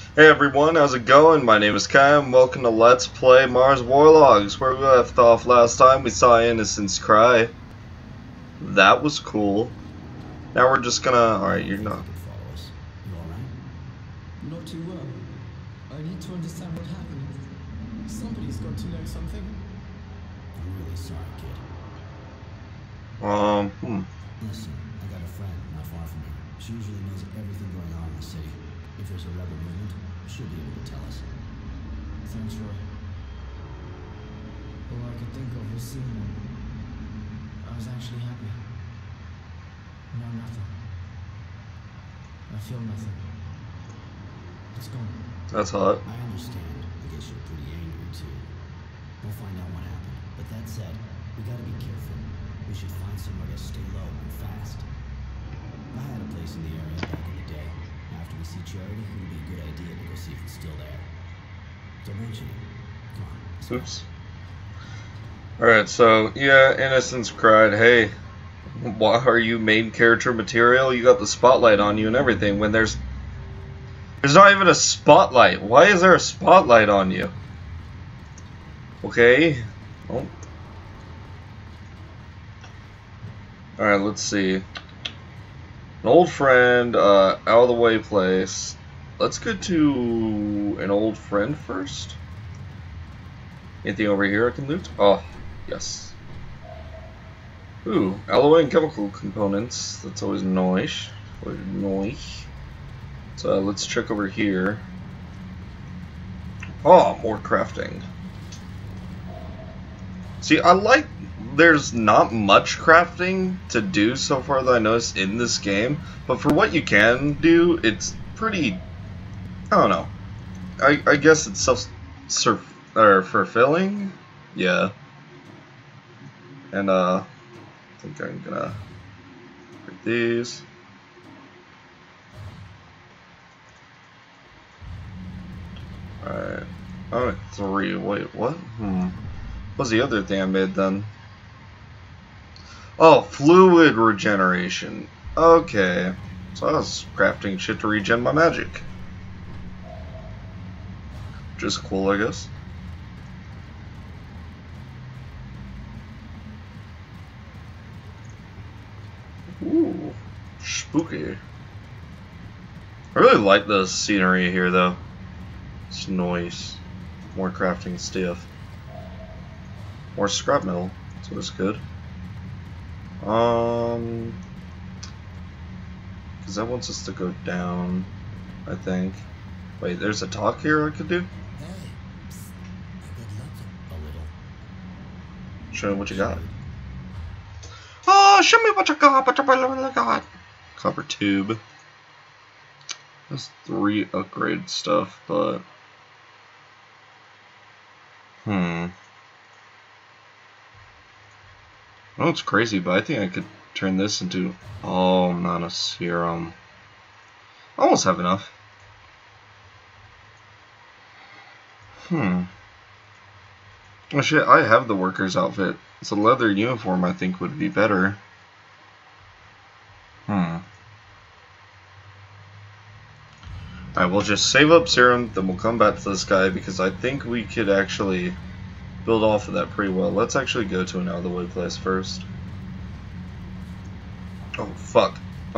Hey everyone, how's it going? My name is Kai and welcome to Let's Play Mars Warlogs. Where we left off last time, we saw Innocence cry. That was cool. Now we're just gonna... Alright, you're not... Follow us. You alright? Not too well. I need to understand what happened. Somebody's got to know something. I'm really sorry, kid. Listen, I got a friend not far from here. She usually knows everything going on in the city. If there's a rebel movement, she'll be able to tell us. Thanks, Roy. All I could think of was seeing them. I was actually happy. Now nothing. I feel nothing. It's gone. That's hot. I understand. I guess you're pretty angry, too. We'll find out what happened. But that said, we gotta be careful. We should find somewhere to stay low and fast. I had a place in the area back in the day. After we see Charity, it would be a good idea to go see if it's still there. Don't mention it. Come on. Oops. Alright, so, yeah, Innocence cried, hey, why are you main character material? You got the spotlight on you and everything, when there's not even a spotlight. Why is there a spotlight on you? Okay. Oh. Alright, let's see. An old friend, out of the way place. Let's go to an old friend first. Anything over here I can loot? Oh, yes. Ooh, alloy and chemical components. That's always nice. So let's check over here. Oh, more crafting. See, I like there's not much crafting to do so far that I noticed in this game, but for what you can do, it's pretty, I don't know. I guess it's fulfilling. Yeah. And I think I'm gonna break these. Alright. Oh, 3. Wait, what? What's the other thing I made then? Oh, fluid regeneration. Okay. So I was crafting shit to regen my magic. Which is cool, I guess. Ooh. Spooky. I really like the scenery here, though. It's nice. More crafting stuff. More scrap metal. So it's good. Because that wants us to go down, I think. Wait, there's a talk here I could do? Hey, psst. I got nothing. A little. Show me what you got. Oh, show me what you got, what you got. Copper tube. That's 3 upgrade stuff, but... Oh, it's crazy, but I think I could turn this into... Oh, not a serum. Almost have enough. Oh shit, I have the worker's outfit. It's a leather uniform I think would be better. Alright, we'll just save up serum, then we'll come back to this guy because I think we could actually build off of that pretty well. Let's actually go to an out of the way place first. Oh fuck.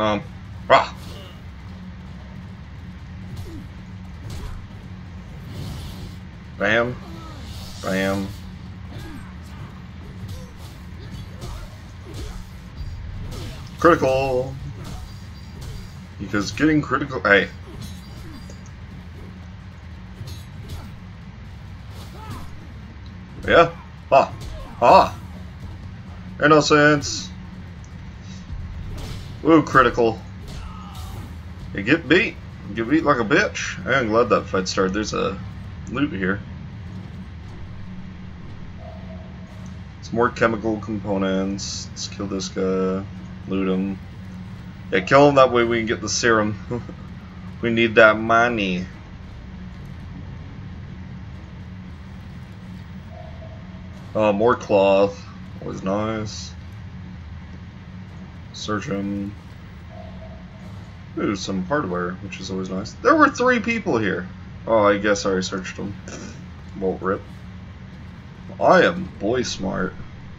Bam. Bam. Critical. Because getting critical. Hey. Yeah. Innocence. Ooh, critical. You get beat. You get beat like a bitch. I'm glad that fight started. There's a loot here. Some more chemical components. Let's kill this guy. Loot him. Yeah, kill him, that way we can get the serum. We need that money. More cloth. Always nice. Search him. Ooh, some hardware, which is always nice. There were 3 people here. Oh, I guess I researched them. Won't rip. I am boy smart.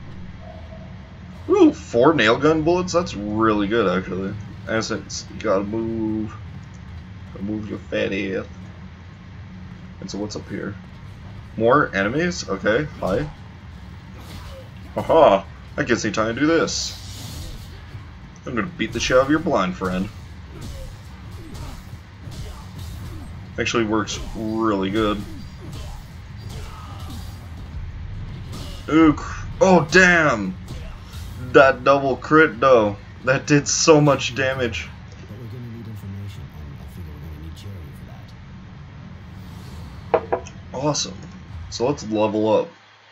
Ooh, 4 nail gun bullets? That's really good, actually. Essence, you gotta move. Gotta move your fat ass. And so what's up here? More enemies? Okay, hi. Haha, I guess it's time to do this. I'm gonna beat the shit out of your blind friend. Actually works really good. Ooh, oh damn! That double crit though. That did so much damage. But we're gonna need information, and I figure we're gonna need Charity for that. Awesome. So let's level up.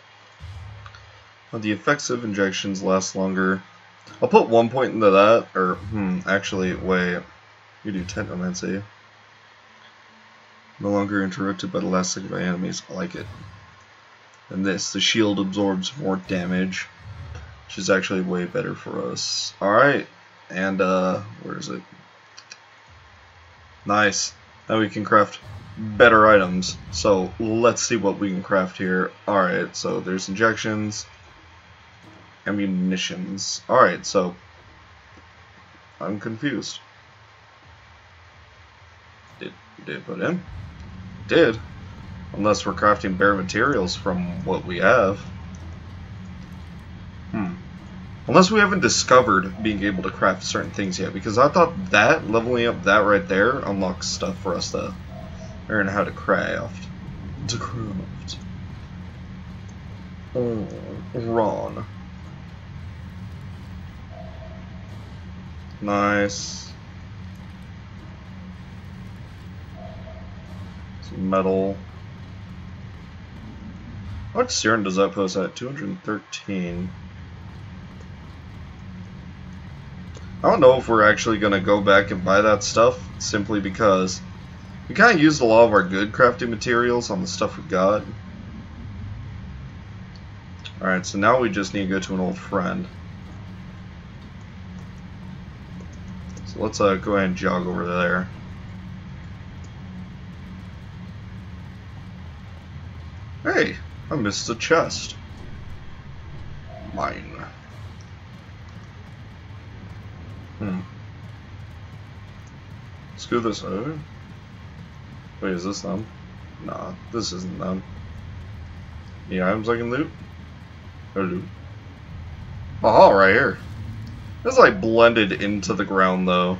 The effects of injections last longer. I'll put 1 point into that, or, actually, wait. You do Technomancy. No longer interrupted by the last second by enemies. I like it. And this, the shield absorbs more damage, which is actually way better for us. Alright, and, where is it? Nice. Now we can craft better items. So, let's see what we can craft here. Alright, so there's injections. Ammunitions. Alright, so I'm confused. Did it put in? Did. Unless we're crafting bare materials from what we have. Unless we haven't discovered being able to craft certain things yet, because I thought that, leveling up that right there, unlocks stuff for us to learn how to craft. Oh, Ron. Nice. Some metal. What serum does that post at? 213. I don't know if we're actually going to go back and buy that stuff, simply because we kind of used a lot of our good crafting materials on the stuff we got. Alright, so now we just need to go to an old friend. So let's go ahead and jog over there. Hey, I missed a chest. Mine. Let's go this way. Wait, is this them? Nah, this isn't them. The items I can loot? Hello. Aha, right here. It's like blended into the ground though.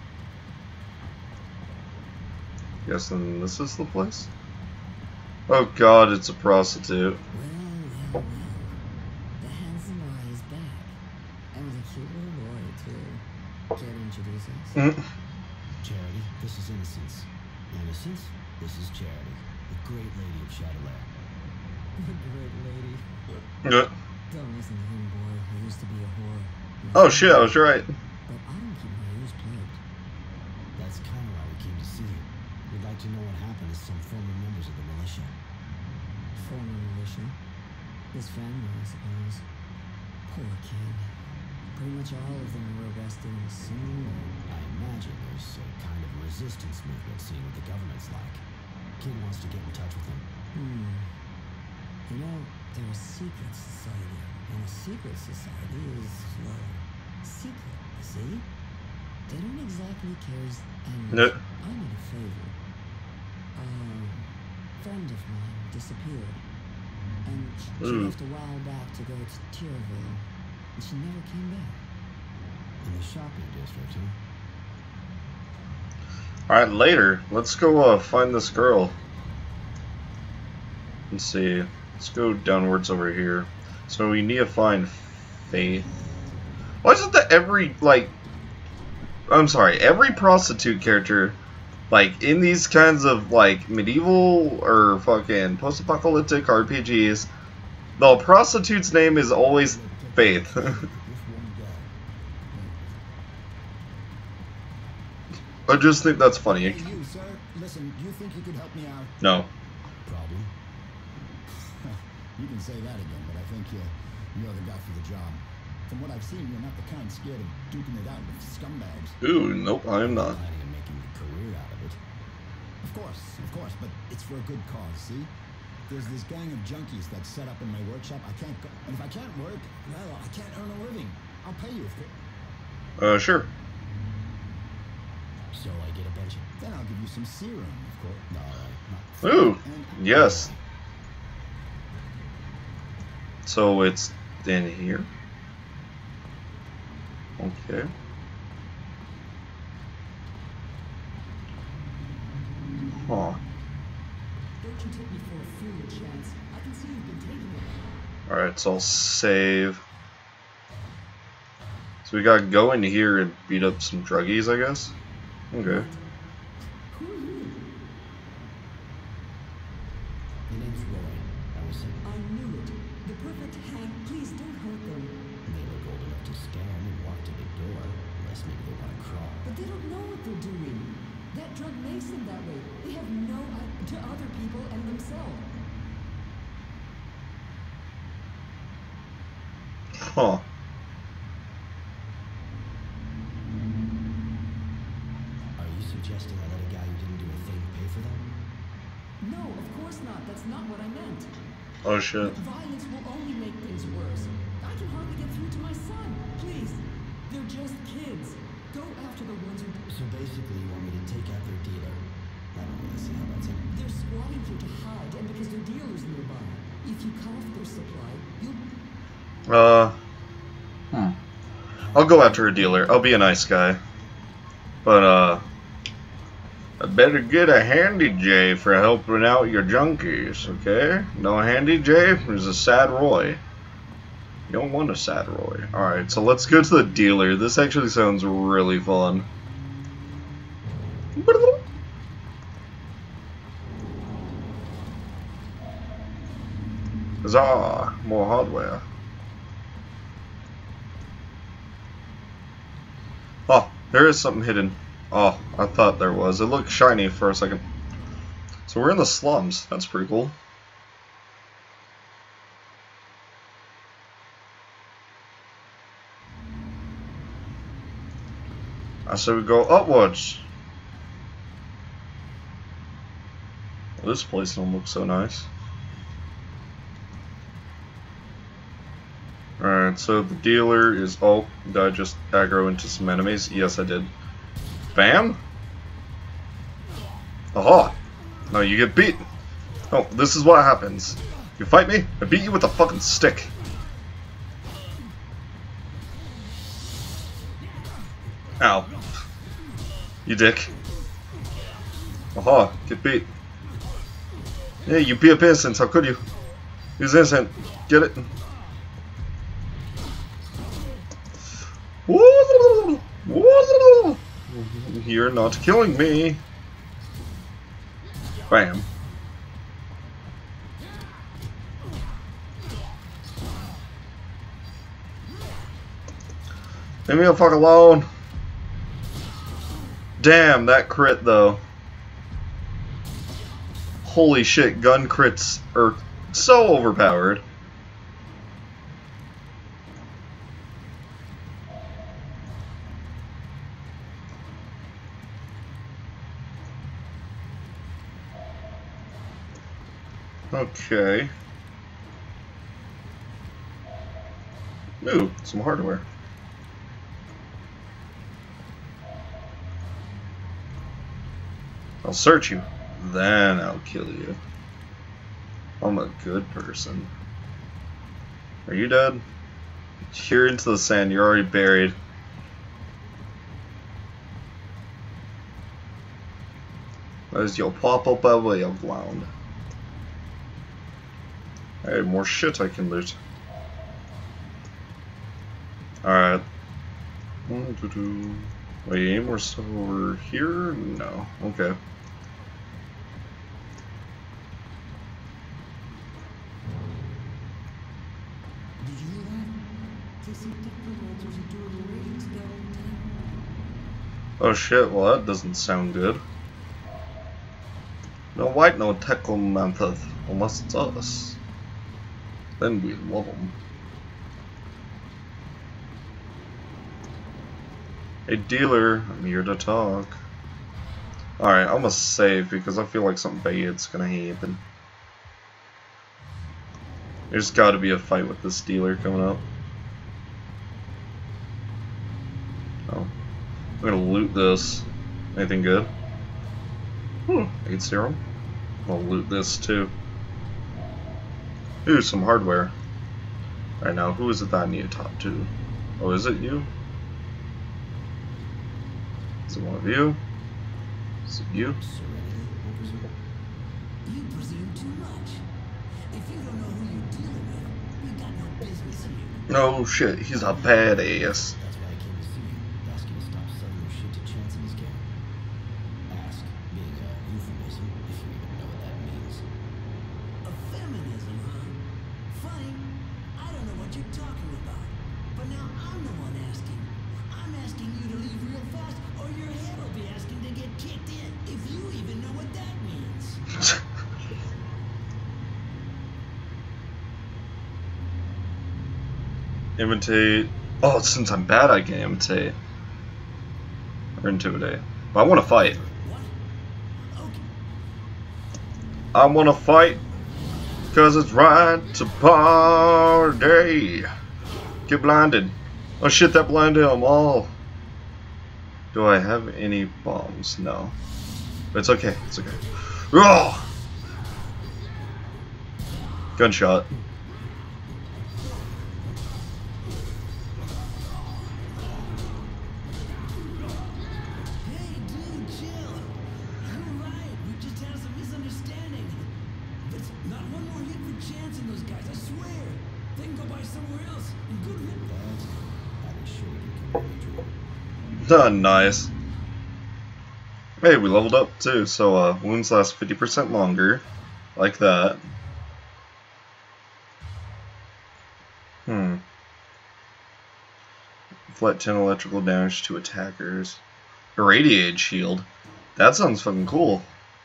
Guessing this is the place? Oh god, it's a prostitute. Well. The handsome boy is back. And with a cute little boy, too. Care to introduce us? Charity, this is Innocence. Innocence, this is Charity, the great lady of Chatelaire. The great lady. Yeah. Don't listen to him, boy. I used to be a whore. Oh shit, I was right. But I don't keep my ears plugged. That's kind of why we came to see you. We'd like to know what happened to some former members of the militia. Former militia. His family, I suppose. Poor kid. Pretty much all of them were arrested in a single night. I imagine there's a kind of resistance movement seeing what the government's like. Kid wants to get in touch with them. You know, they're a secret society. And a secret society is, well, secret, you see? They don't exactly care and No. I need a favor. A friend of mine disappeared. And she left a while back to go to Tierville. And she never came back. In the shopping district, huh? Alright, later. Let's go find this girl. Let's see. Let's go downwards over here. So we need to find Faith. Why is it that every prostitute character, like, in these kinds of, like, medieval or fucking post-apocalyptic RPGs, the prostitute's name is always Faith. I just think that's funny. Hey, you, sir. Listen, do you think you could help me out? No. Problem? You can say that again, but I think you're the guy for the job. From what I've seen, you're not the kind scared of duking it out with scumbags. Ooh, nope, I am not. Planning on making a career out of it. Of course, but it's for a good cause, see? There's this gang of junkies that's set up in my workshop. I can't go, and if I can't work, well, I can't earn a living. I'll pay you, of course. Sure. So I get a bunch of... Then I'll give you some serum, of course. No, not Ooh, and- yes. So it's in here. Okay. Huh. Don't you take me for a fool, Chance. I can see you've been taking it. Alright, so I'll save. So we gotta go in here and beat up some druggies, I guess? Okay. Who are you? Your name's Roy. I was saying. I knew it. The perfect hand. Please don't hurt them. They look old enough to scan and walk to the door. Unless maybe they want to crawl. But they don't know what they're doing. That drug makes them that way. They have no idea to other people and themselves. Huh. Are you suggesting I let a guy who didn't do a thing pay for them? No, of course not. That's not what I meant. Oh shit. Violence will only make things worse. I can hardly get through to my son. Please. They're just kids. Go after the ones who... So basically you want me to take out their dealer? I don't really see how that's it. They're squatting here to hide, and because their dealer's nearby. If you cut off their supply, you'll... I'll go after a dealer. I'll be a nice guy. But, I better get a Handy J for helping out your junkies, okay? No Handy J is a sad Roy. You don't want a sad Roy. Alright, so let's go to the dealer. This actually sounds really fun. Huzzah! More hardware. Oh, there is something hidden. Oh, I thought there was. It looked shiny for a second. So we're in the slums. That's pretty cool. I said we go upwards. Well, this place don't look so nice. Alright, so the dealer is... Oh, did I just aggro into some enemies? Yes, I did. Bam! Aha! No, you get beat! Oh, this is what happens. You fight me, I beat you with a fucking stick. Ow. You dick. Aha, get beat. Yeah, you beat up innocent, how could you? He was innocent. Get it? You're not killing me. Bam. Leave me the fuck alone. Damn, that crit though. Holy shit, gun crits are so overpowered. Okay. Ooh, some hardware. I'll search you, then I'll kill you. I'm a good person. Are you dead? You're into the sand, you're already buried. As you'll pop up away of ground. Hey, more shit I can loot. Alright. Wait, any more stuff over here? No. Okay. Did you hear that? They say technomancers are doing raids downtown. Oh shit, well that doesn't sound good. No white, no technomancer, unless it's us. Then we love them. Hey dealer, I'm here to talk. Alright, I'm gonna save because I feel like something bad's gonna happen. There's gotta be a fight with this dealer coming up. Oh. I'm gonna loot this. Anything good? 8 serum. I'll loot this too. Ooh, some hardware. Alright, now who is it that I need to talk to? Oh, is it you? Is it one of you? Is it you? You presume too much. If you don't know who you're dealing with, we got no business here. No shit, he's a badass. That's why I came to see you. Ask you to stop selling your shit to Chance in his game. Ask being a euphemism, if you even know what that means. A feminism, huh? Funny. I don't know what you're talking about. But now I'm the one asking. I'm asking you to leave real fast, or your head will be asking to get kicked in, if you even know what that means. Imitate. Oh, since I'm bad, I can imitate. Or intimidate. But I want to fight. What? Okay. I want to fight. Because it's right to party. Get blinded. Oh shit, that blinded them all. Do I have any bombs? No. But it's okay. It's okay. Oh! Gunshot. Hey, dude, chill. You're right. We just had some misunderstanding. But not one more hit for Chance and those guys, I swear. They can go by somewhere else and good rip. Nice. Hey, we leveled up too, so wounds last 50% longer. Like that. Inflict 10 electrical damage to attackers. Irradiated shield. That sounds fucking cool.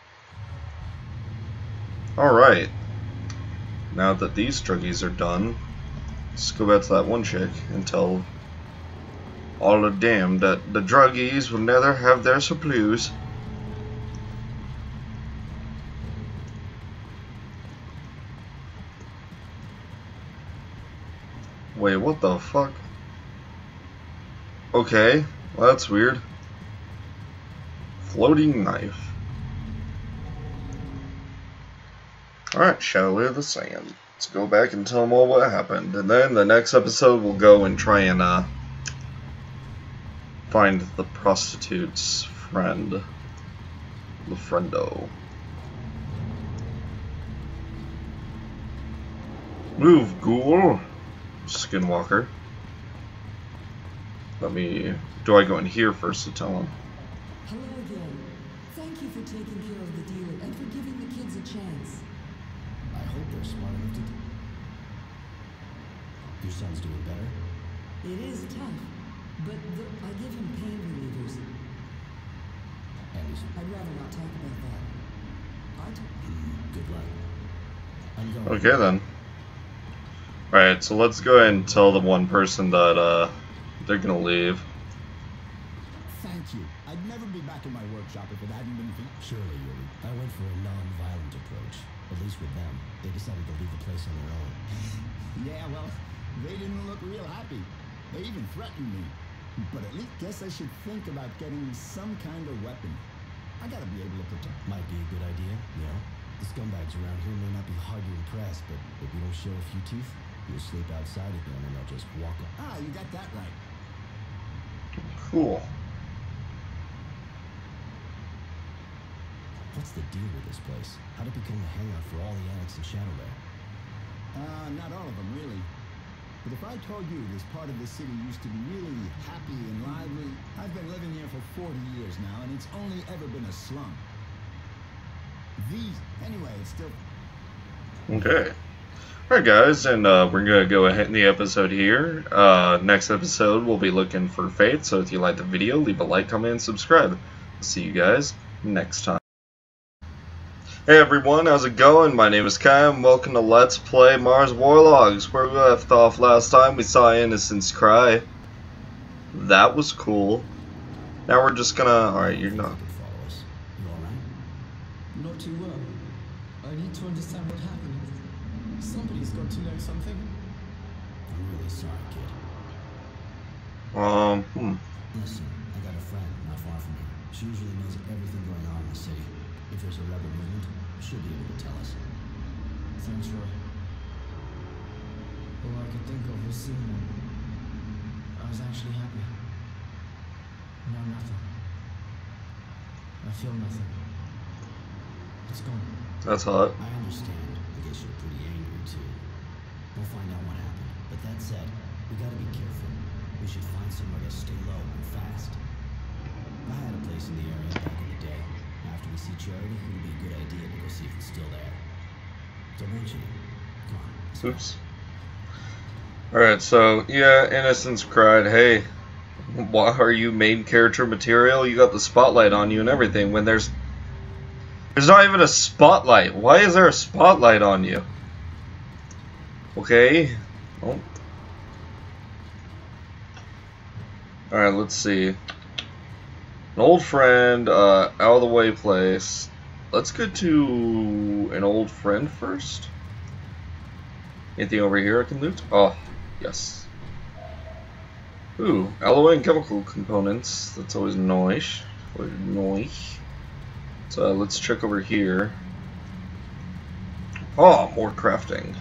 Alright. Now that these druggies are done, let's go back to that one chick and tell all of them that the druggies will never have their supplies. Wait, what the fuck? Okay, well, that's weird. Floating knife. Alright, Shadow of the Sand. Let's go back and tell them all what happened. And then the next episode we'll go and try and find the prostitute's friend. The friendo. Move, ghoul! Skinwalker. Do I go in here first to tell him? Hello again. Thank you for taking care of the dealer and for giving the kids a chance. I hope they're smart enough to. Your son's doing better? It is tough, but I give him pain relievers. And he's. I'd rather not talk about that. Good luck. I'm going. Okay then. Alright, so let's go ahead and tell the one person that they're gonna leave. Thank you. I'd never be back in my workshop if it hadn't been for... Surely, Yuri. I went for a non-violent approach. At least with them. They decided to leave the place on their own. Yeah, well, they didn't look real happy. They even threatened me. But at least guess I should think about getting some kind of weapon. I gotta be able to protect... Might be a good idea, you know? The scumbags around here may not be hard to impress, but if you don't show a few teeth, you'll sleep outside again and they'll just walk up. Ah, you got that right. Cool. What's the deal with this place? How'd it become a hangout for all the addicts in Shadowland? Not all of them, really. But if I told you this part of the city used to be really happy and lively, I've been living here for 40 years now, and it's only ever been a slum. Anyway, it's still... Okay. Alright guys, and we're going to go ahead in the episode here. Next episode we'll be looking for Faith, so if you like the video, leave a like, comment, and subscribe. See you guys next time. Hey everyone, how's it going? My name is Kai, and welcome to Let's Play Mars Warlogs. Where we left off last time, we saw Innocence cry. That was cool. Now we're just gonna... Alright, you're not... Follow us. You not too well. I need to understand what happened. Somebody's got to know something. I'm really sorry, kid. Listen, I got a friend not far from here. She usually knows everything going on in the city. If there's a rebel movement, she'll be able to tell us. Thanks, Roy. All I could think of was seeing them. I was actually happy. Now nothing. I feel nothing. It's gone. That's hot. I understand. I guess you're pretty angry, too. We'll find out what happened. But that said, we gotta be careful. We should find somewhere to stay low and fast. I had a place in the area back in the day. After we see Charity, it would be a good idea to go see if it's still there. Don't mention it. Come on. Oops. Alright, so, yeah, Innocence cried, hey, why are you main character material? You got the spotlight on you and everything, when there's not even a spotlight. Why is there a spotlight on you? Okay. Oh. Alright, let's see. An old friend, out of the way place. Let's go to an old friend first. Anything over here I can loot? Oh, yes. Ooh, alloy and chemical components. That's always nice. Always nice. So let's check over here. Oh, more crafting.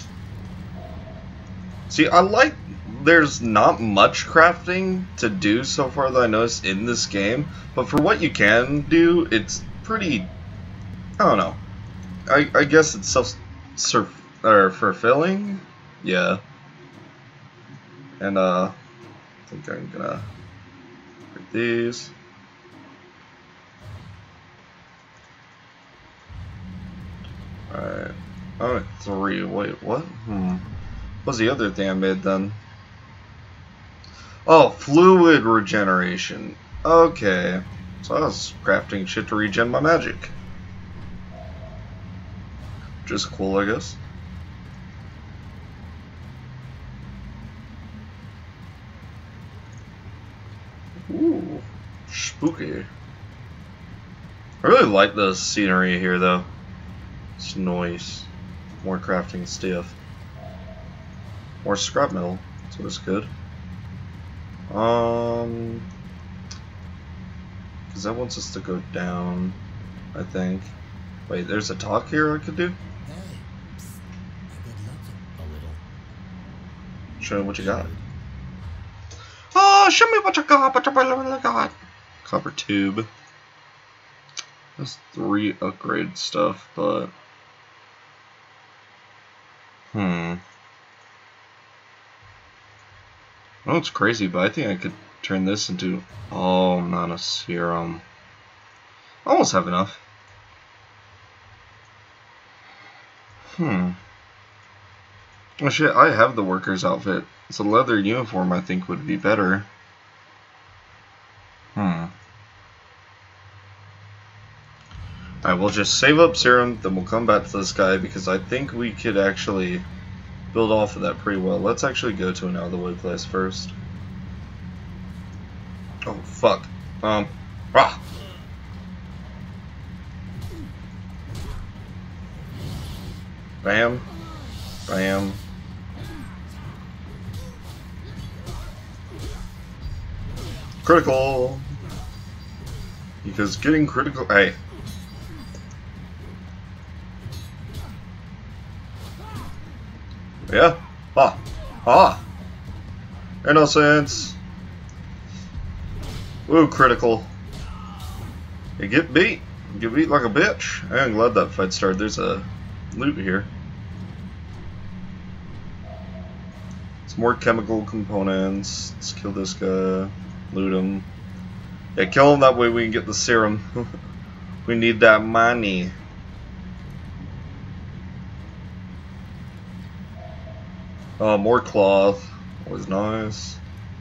See, I like there's not much crafting to do so far that I noticed in this game, but for what you can do, it's pretty, I don't know. I guess it's fulfilling. Yeah. And I think I'm gonna break these. Alright. Oh, 3. Wait, what? What's the other thing I made then? Oh, fluid regeneration. Okay. So I was crafting shit to regen my magic. Which is cool, I guess. Ooh. Spooky. I really like the scenery here, though. It's nice. More crafting stuff. More scrap metal. So it's good. Because that wants us to go down, I think. Wait, there's a talk here I could do? Hey, psst. I got nothing. A little. Show me what you got. Oh, show me what you got, Copper tube. That's 3 upgrade stuff, but... Oh, it's crazy, but I think I could turn this into... Oh, not a serum. Almost have enough. Oh shit, I have the worker's outfit. It's a leather uniform I think would be better. Alright, we'll just save up serum, then we'll come back to this guy because I think we could actually build off of that pretty well. Let's actually go to an out of the way place first. Oh fuck. Bam. Bam. Critical. Because getting critical. Hey. Yeah. Innocence. Ooh, critical. You get beat. Get beat like a bitch. I'm glad that fight started. There's a loot here. Some more chemical components. Let's kill this guy. Loot him. Yeah, kill him, that way we can get the serum. We need that money. More cloth. Always nice.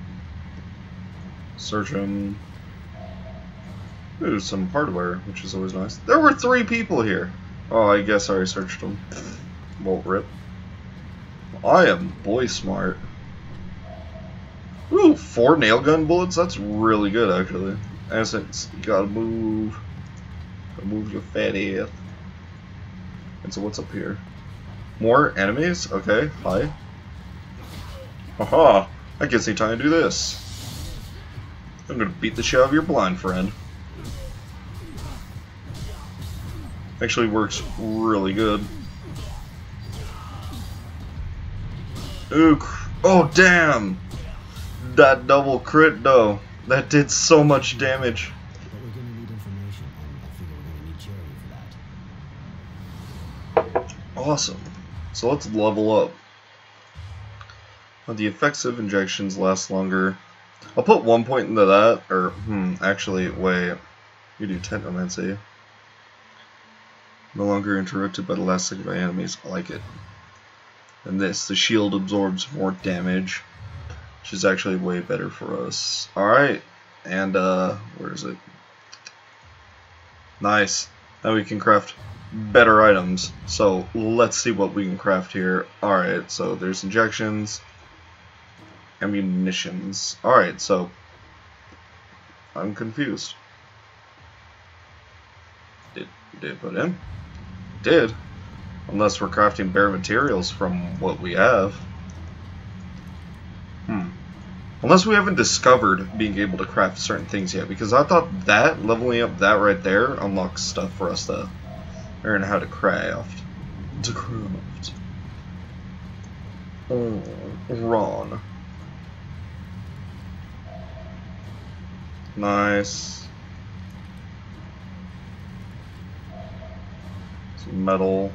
Search him. Ooh, some hardware, which is always nice. There were 3 people here. Oh, I guess I already searched them. Won't rip. I am boy smart. Ooh, 4 nail gun bullets? That's really good, actually. Essence, you gotta move. Move your fat ass. And so what's up here? More enemies? Okay, hi. Haha, I guess it's time to do this. I'm gonna beat the shit out of your blind friend. Actually works really good. Ooh, oh damn! That double crit though. That did so much damage. But we're gonna need information, and I figure we're gonna need charity for that. Awesome. So let's level up. The effects of injections last longer. I'll put 1 point into that, or, actually, wait. You do Technomancy. No longer interrupted by the last second by enemies. I like it. And this, the shield absorbs more damage, which is actually way better for us. Alright, and, where is it? Nice. Now we can craft better items. So, let's see what we can craft here. Alright, so there's injections. Ammunitions. Alright, so I'm confused. Did it put in? It did. Unless we're crafting bare materials from what we have. Unless we haven't discovered being able to craft certain things yet, because I thought that leveling up that right there unlocks stuff for us to learn how to craft. Oh, Ron. Nice. Some metal.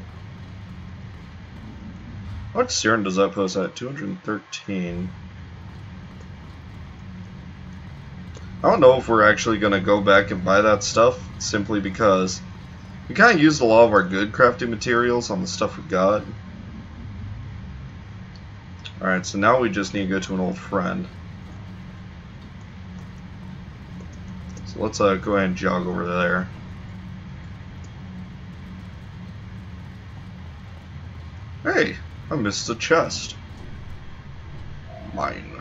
How much serum does that put us at? 213. I don't know if we're actually going to go back and buy that stuff, simply because we kind of used a lot of our good crafting materials on the stuff we got. Alright, so now we just need to go to an old friend. So let's go ahead and jog over there. Hey, I missed a chest. Mine.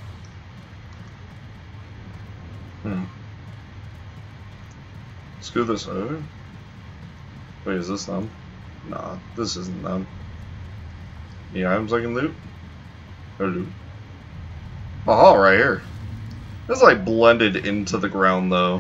Let's go this way. Wait, is this them? Nah, this isn't them. The items I can loot? Hello. Aha, right here. It's like blended into the ground though.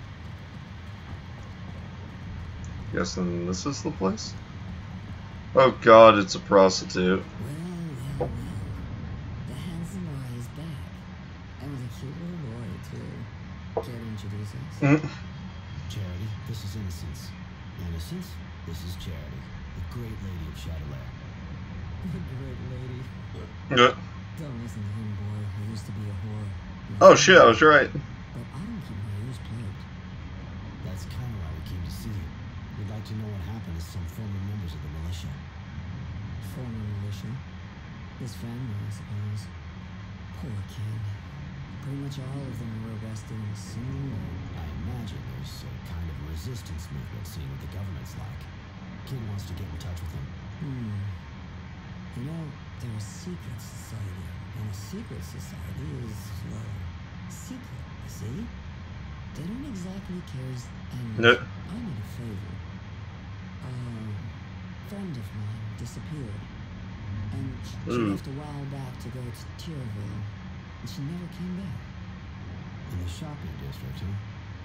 Guessing this is the place? Oh god, it's a prostitute. Well. The handsome boy is back. And with a cute little boy, too. Care to introduce us? Charity, this is Innocence. Innocence, this is Charity, the great lady of Chatelet. The great lady. Yeah. Don't listen to him, boy. He used to be a whore. Oh shit, I was right. But I don't keep my ears plugged. That's kind of why we came to see you. We'd like to know what happened to some former members of the militia. Former militia. His family, I suppose. Poor kid. Pretty much all of them were arrested in a single night. I imagine there's a kind of resistance movement seeing what the government's like. Kid wants to get in touch with him. You know, they're a secret society. And a secret society is, well, secret, you see? They don't exactly care and No. I need a favor. A friend of mine disappeared. And she left a while back to go to Tierville. And she never came back. In the shopping district, huh?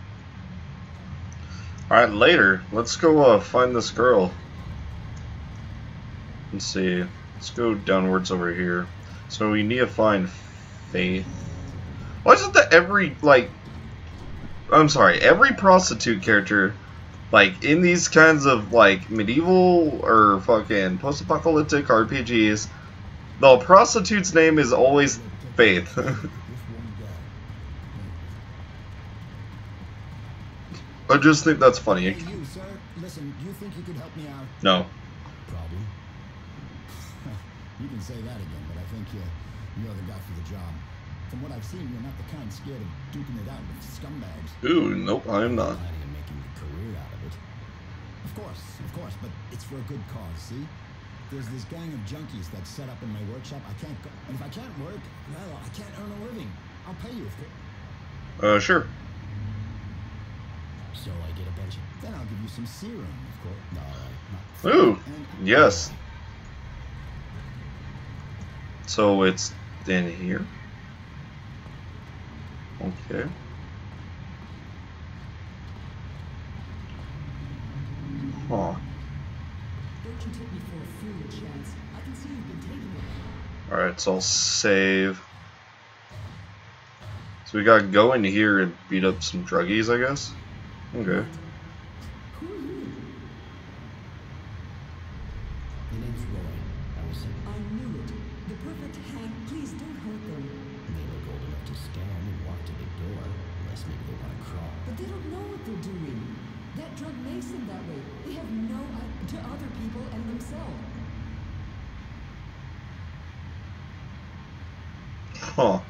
Alright, later. Let's go find this girl. Let's see. Let's go downwards over here. So we need to find Faith. Why is it that every prostitute character, like, in these kinds of, like, medieval or fucking post-apocalyptic RPGs, the prostitute's name is always Faith. I just think that's funny. Hey, you, sir. Listen, do you think you could help me out? No. Problem? You can say that again, but I think you're the guy for the job. From what I've seen, you're not the kind scared of duking it out with scumbags. Ooh, nope, I am not. Planning on making a career out of it. Of course, but it's for a good cause, see? There's this gang of junkies that's set up in my workshop. I can't go, and if I can't work, well, I can't earn a living. I'll pay you if Sure. So I get a bunch of... Then I'll give you some serum, of course. No, not Ooh, and- yes. So it's in here. Okay. Huh. Don't you take me for a fool, Chance. I can see you've been taking it. Alright, so I'll save. So we gotta go in here and beat up some druggies, I guess? Okay. Who are you? Your name's Roy. I was saying I knew it. The perfect hand. Please don't hurt them. they look old enough to scam and walk to the door. Unless maybe they want to crawl. But they don't know what they're doing. That drug makes them that way. They have no idea to other people and themselves. Huh.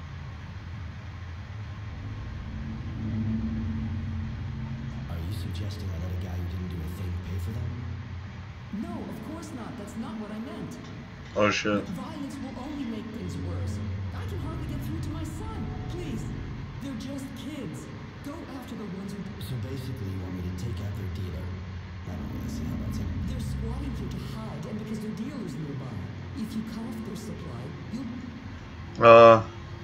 Are you suggesting I let a guy who didn't do a thing pay for them? No, of course not. That's not what I meant. Oh shit. Violence will only make things worse. I can hardly get through to my son. Please. They're just kids. Go after the ones who... So basically you want me to take out their dealer? I don't really see how that's in. They're squatting here to hide, and because their dealer's nearby. If you cut off their supply, you'll...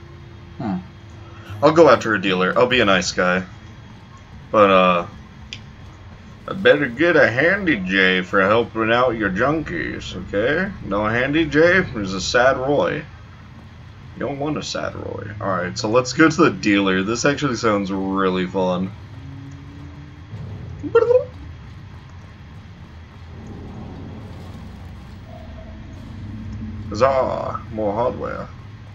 I'll go after a dealer. I'll be a nice guy. But, I better get a Handy J for helping out your junkies, okay? No Handy J is a sad Roy. You don't want a sad Roy. Alright, so let's go to the dealer. This actually sounds really fun. Huzzah! More hardware.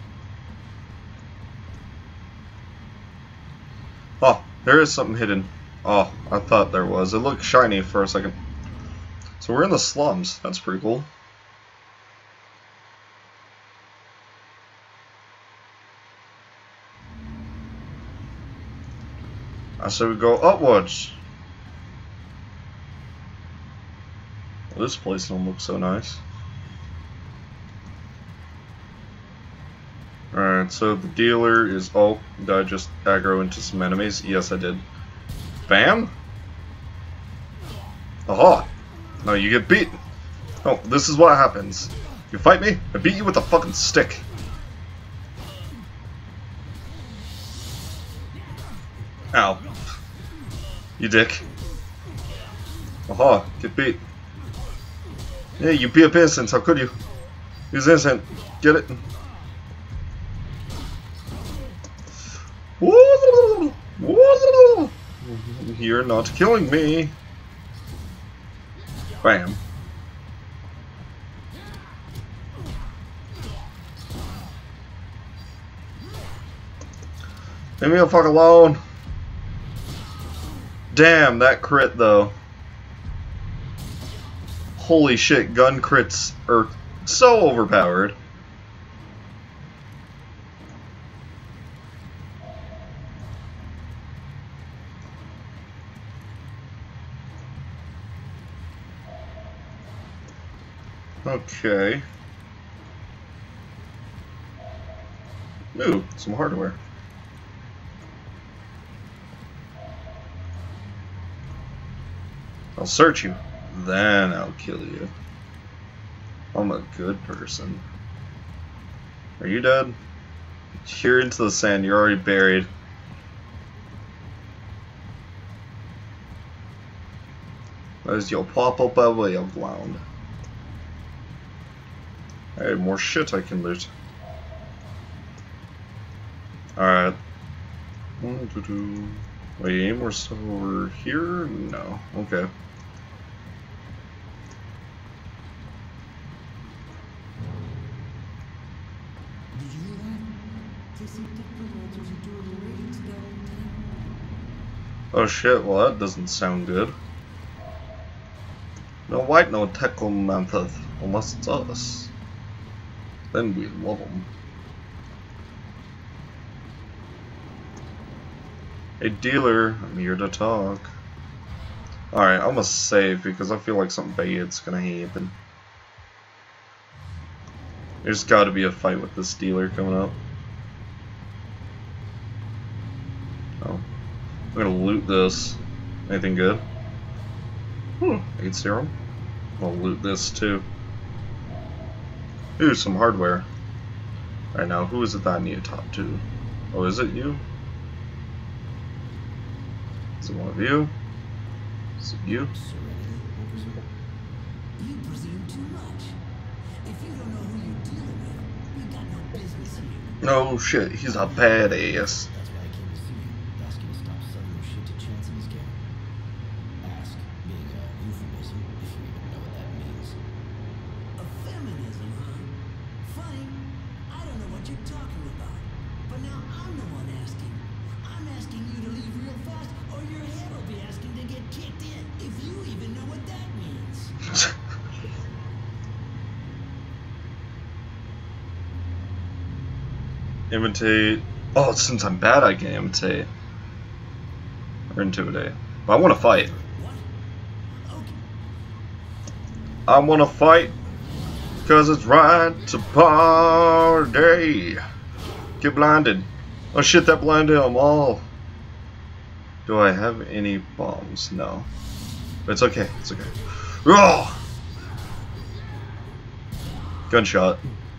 Oh, there is something hidden. Oh, I thought there was. It looked shiny for a second. So we're in the slums. That's pretty cool. I said we go upwards. Well, this place don't look so nice. Alright, so the dealer is... Oh, did I just aggro into some enemies? Yes, I did. Bam! Aha! No, you get beat! Oh, this is what happens. You fight me, I beat you with a fucking stick. Ow. You dick. Aha, get beat. Yeah, you beat up innocents, how could you? He was innocent. Get it? You're not killing me. Bam. Leave me the fuck alone. Damn, that crit though. Holy shit, gun crits are so overpowered. Okay. Ooh, some hardware. I'll search you, then I'll kill you. I'm a good person. Are you dead? You're into the sand, you're already buried. As you'll pop up away of ground. Hey, more shit I can loot. Alright. Wait, any more stuff over here? No. Okay. Did you hear that? They say technologies are doing raids downtown. Oh shit, well that doesn't sound good. No white, no technical method, unless it's us. Then we love them. Hey dealer, I'm here to talk. Alright, I'm gonna save because I feel like something bad's gonna happen. There's gotta be a fight with this dealer coming up. Oh. I'm gonna loot this. Anything good? 8 serum. I'll loot this too. Ooh, some hardware. Alright, now who is it that I need to talk to? Oh, is it you? Is it one of you? Is it you? You presume too much. If you don't know who you're dealing with, you got no business here. No shit, he's a badass. That's why I came to see you. Ask you to stop selling your shit to Chance and his gang. Ask being a euphemism, if you even know what that means. A feminism, huh? Funny. I don't know what you're talking about. But now I'm the one asking. I'm asking you to leave real fast, or your head will be asking to get kicked in, if you even know what that means. Imitate. Oh, since I'm bad, I can imitate. Or intimidate. But I want to fight. What? Okay. I want to fight. Because it's right to party. Get blinded. Oh shit, that blinded them all. Do I have any bombs? No. But it's okay. It's okay. Oh! Gunshot.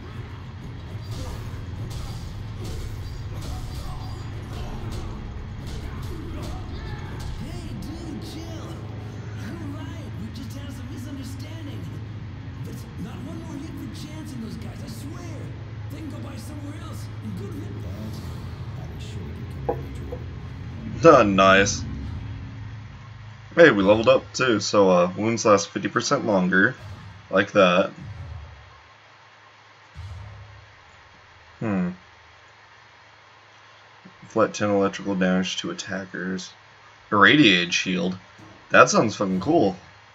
Hey, dude, chill. You're right. We just had some misunderstanding. But not one more hit for Chance and those guys, I swear. They can go by somewhere else. And good riddance. Nice. Hey, we leveled up too, so wounds last 50% longer. Like that. Inflict 10 electrical damage to attackers. Irradiated shield. That sounds fucking cool.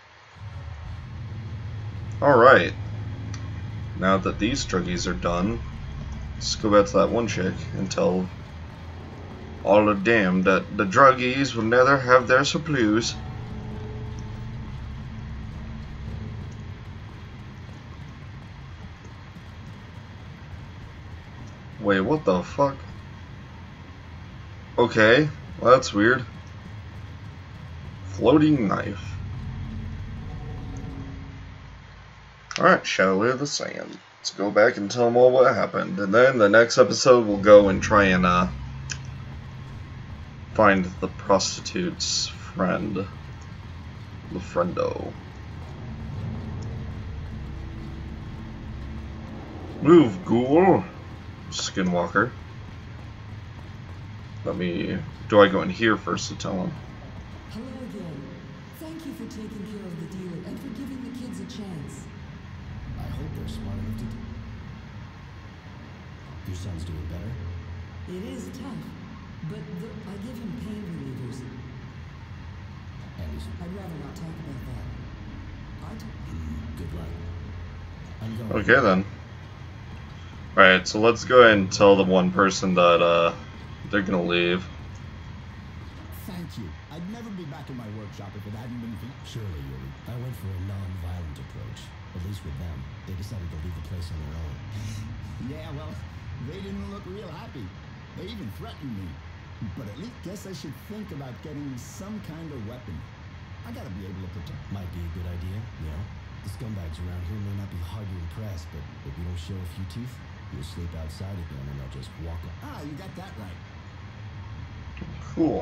Alright. Now that these druggies are done, let's go back to that one chick and tell all of them that the druggies will never have their supplies. Wait, what the fuck? Okay, well, that's weird. Floating knife. Alright, Shadow of the Sand. Let's go back and tell them all what happened. And then the next episode we'll go and try and find the prostitute's friend. The friendo. Move, ghoul! Skinwalker. Do I go in here first to tell him? Hello again. Thank you for taking care of the dealer and for giving the kids a chance. I hope they're smart enough to... Your son's doing better? It is tough, but I give him pain relievers. And he's... I'd rather not talk about that. Good luck. I'm going. Okay then. Alright, so let's go ahead and tell the one person that they're gonna leave. Thank you. I'd never be back in my workshop if it hadn't been for... Surely, Yuri. I went for a non-violent approach. At least with them. They decided to leave the place on their own. Yeah, well, they didn't look real happy. They even threatened me. But at least guess I should think about getting some kind of weapon. I gotta be able to protect... Might be a good idea, you know? The scumbags around here may not be hard to impress, but if you don't show a few teeth, you'll sleep outside again and they'll just walk up. Ah, you got that right. Cool.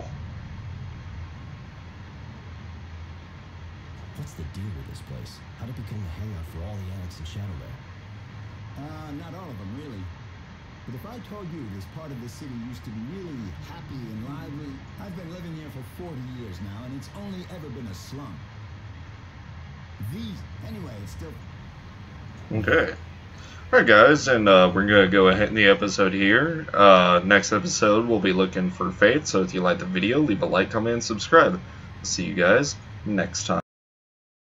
What's the deal with this place? How'd it become a hangout for all the addicts in Shadowland? Not all of them, really. But if I told you this part of the city used to be really happy and lively, I've been living here for 40 years now, and it's only ever been a slum. Anyway, it's still... Okay. Alright guys, and we're going to go ahead in the episode here. Next episode we'll be looking for Faith, so if you like the video, leave a like, comment, and subscribe. See you guys next time.